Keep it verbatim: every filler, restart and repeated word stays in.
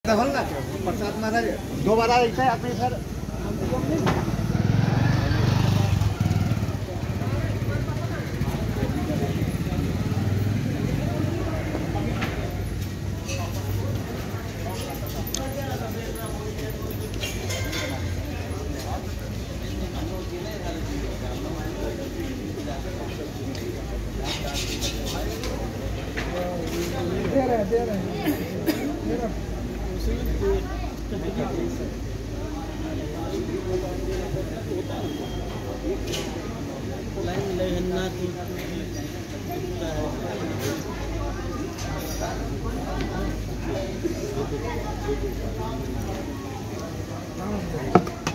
ना प्रसाद महाराज दोबारा ऐसा है अपने सर दे रहे दे रहे लाइन लेना तो